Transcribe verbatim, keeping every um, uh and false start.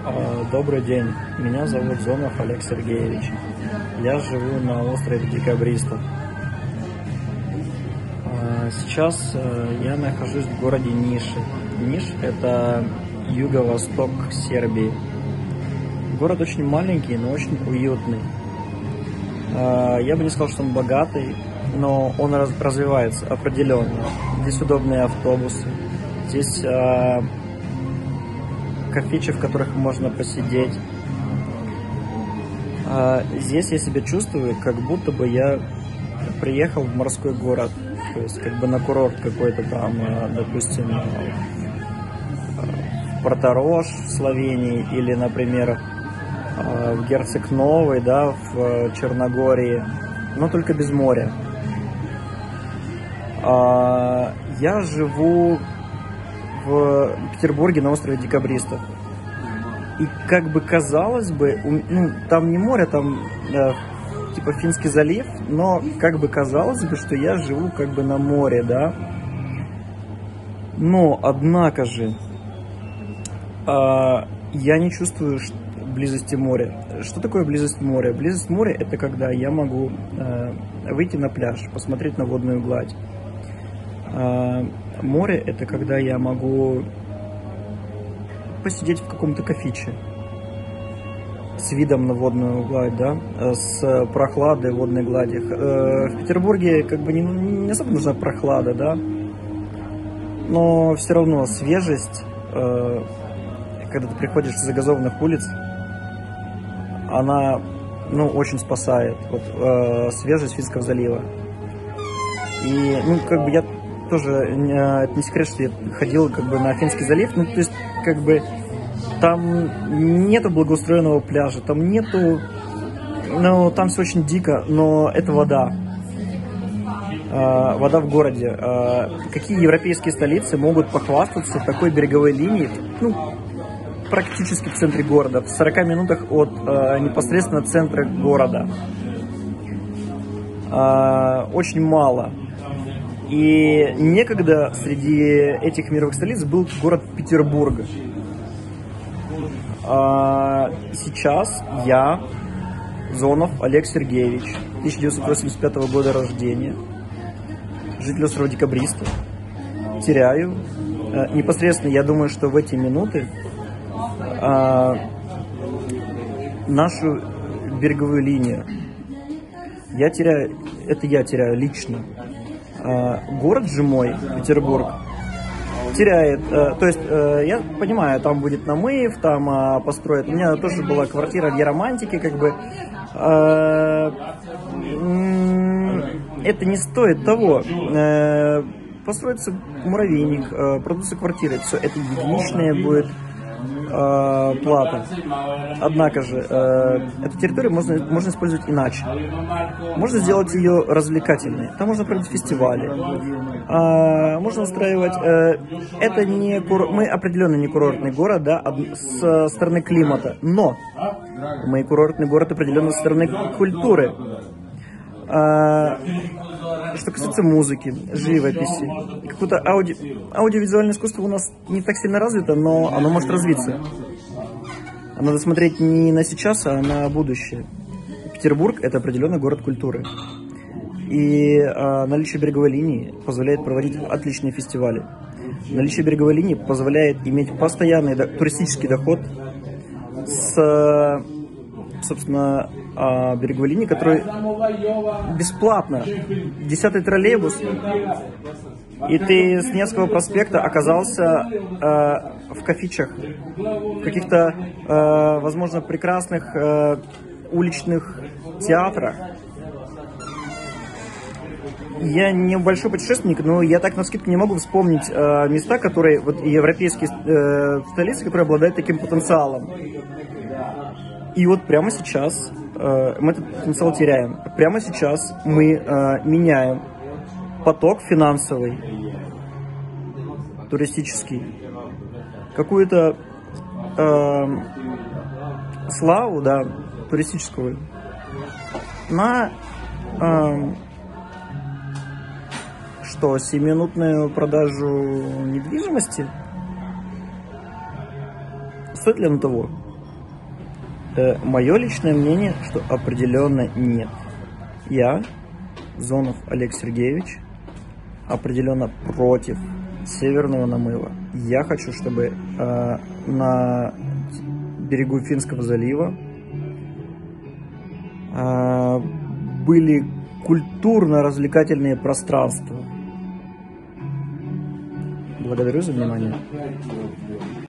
А, Добрый день, меня зовут Зонов Олег Сергеевич. Я живу на острове Декабристов. А, Сейчас э, я нахожусь в городе Ниши. Ниш – это юго-восток Сербии. Город очень маленький, но очень уютный. А, Я бы не сказал, что он богатый, но он раз- развивается определенно. Здесь удобные автобусы, здесь а, кафечи, в которых можно посидеть. А здесь я себя чувствую, как будто бы я приехал в морской город, то есть как бы на курорт какой-то там, допустим, в Порто-Рош в Словении или, например, в Герцег Новый, да, в Черногории, но только без моря. Я живу в Петербурге на острове Декабристов. И как бы казалось бы, ну, там не море, там э, типа Финский залив, но как бы казалось бы, что я живу как бы на море, да. Но, однако же, э, я не чувствую близости моря. Что такое близость моря? Близость моря – это когда я могу э, выйти на пляж, посмотреть на водную гладь. Э, море – это когда я могу посидеть в каком-то кафече с видом на водную гладь, да, с прохладой водной глади. В Петербурге как бы не, не особо нужна прохлада, да, но все равно свежесть, когда ты приходишь с загазованных улиц, она, ну, очень спасает. Вот свежесть Финского залива. И, ну, как бы я тоже, это не секрет, что я ходил как бы на Финский залив, ну, то есть, как бы, там нету благоустроенного пляжа, там нету, ну, там все очень дико, но это вода, э, вода в городе. Э, какие европейские столицы могут похвастаться такой береговой линией, ну, практически в центре города, в сорока минутах от э, непосредственно центра города? Э, очень мало. И некогда среди этих мировых столиц был город Петербург. А сейчас я, Зонов Олег Сергеевич, тысяча девятьсот восемьдесят пятого года рождения, житель острова Декабристов, теряю, а, непосредственно, я думаю, что в эти минуты а, нашу береговую линию. Я теряю, это я теряю лично. Город же мой, Петербург, теряет, то есть, я понимаю, там будет намыв, там построят, у меня тоже была квартира в Яромантике, как бы, это не стоит того, построится муравейник, продутся квартиры, все, это единичная будет плата. Однако же, эту территорию можно, можно использовать иначе. Можно сделать ее развлекательной. Там можно проводить фестивали. Можно устраивать... Это не кур... Мы определенно не курортный город, да, со стороны климата. Но мы курортный город определенно со стороны культуры. Что касается музыки, живописи, какое-то ауди... аудиовизуальное искусство у нас не так сильно развито, но оно может развиться. Надо смотреть не на сейчас, а на будущее. Петербург – это определенно город культуры. И а, наличие береговой линии позволяет проводить отличные фестивали. Наличие береговой линии позволяет иметь постоянный до... туристический доход с, собственно, а, береговой линии, который бесплатно. Десятый троллейбус, и ты с Невского проспекта оказался э, в кафичах, в каких-то, э, возможно, прекрасных э, уличных театрах. Я не большой путешественник, но я так навскидку не могу вспомнить э, места, которые, вот, европейские э, столицы, которые обладают таким потенциалом. И вот прямо сейчас э, мы этот потенциал теряем. Прямо сейчас мы э, меняем поток финансовый, туристический, какую-то э, славу, да, туристическую, на э, что, семиминутную продажу недвижимости? Стоит ли оно того? Э, мое личное мнение, что определенно нет. Я, Зонов Олег Сергеевич, определенно против северного намыва. Я хочу, чтобы э, на берегу Финского залива э, были культурно-развлекательные пространства. Благодарю за внимание.